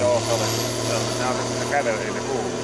Joo, se oli. Se on se kävely, ei ne kuulu.